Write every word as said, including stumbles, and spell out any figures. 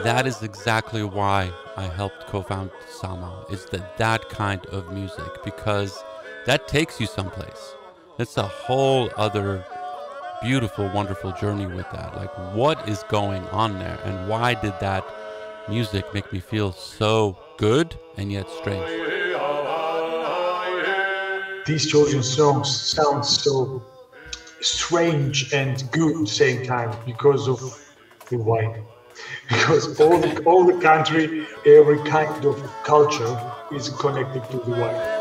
that is exactly why I helped co-found Sama, is that that kind of music, because that takes you someplace. It's a whole other beautiful, wonderful journey with that. Like, what is going on there, and why did that music make me feel so good and yet strange? These Georgian songs sound so strange and good at the same time because of the wine. Because all the, all the country, every kind of culture is connected to the wine.